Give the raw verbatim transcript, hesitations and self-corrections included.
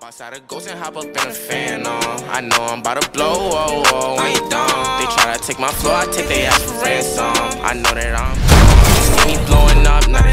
outside a ghost and hop up in a fan on. I know I'm about to blow, oh, oh, when you done. They try to take my floor, I take their ass for ransom. I know that I'm gone. See me blowing up, nah.